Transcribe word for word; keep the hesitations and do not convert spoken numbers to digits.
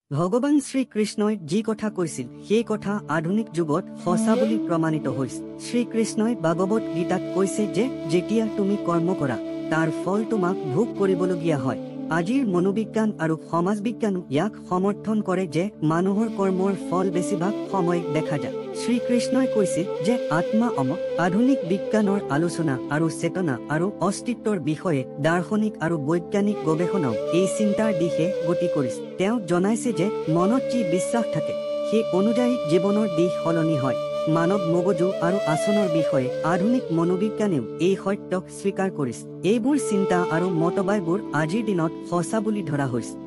ভগৱান শ্ৰীকৃষ্ণই যি কথা কৈছিল সেই কথা আধুনিক যুগত সঁচা বুলি প্ৰমাণিত হৈছে। শ্ৰীকৃষ্ণই ভাগৱত গীতাত কৈছে যে যেতিয়া তুমি কৰ্ম কৰা তাৰ ফল তোমাক ভোগ কৰিবলগীয়া হয়। আজিৰ মনোবিজ্ঞান আৰু সমাজ বিজ্ঞানো ইয়াক সমৰ্থন কৰে যে মানুহৰ কৰ্মৰ ফল বেছিভাগ সময় দেখা যায়। শ্ৰীকৃষ্ণই কৈছে যে আত্মা অমক। আধুনিক বিজ্ঞানৰ আলোচনা আৰু চেতনা আৰু অস্তিত্বৰ বিষয়ে দাৰ্শনিক আৰু বৈজ্ঞানিক গৱেষণাও এই চিন্তাৰ দিশে গতি কৰিছে। তেওঁ জনাইছে যে মনত যি বিশ্বাস থাকে সেই অনুযায়ী জীৱনৰ দিশ সলনি হয়। মানৱ মগজু আৰু আচৰণৰ বিষয়ে আধুনিক মনোবিজ্ঞানেও এই সত্যক স্বীকাৰ কৰিছে। এইবোৰ চিন্তা আৰু মতবাদবোৰ আজিৰ দিনত সঁচা বুলি ধৰা হৈছে।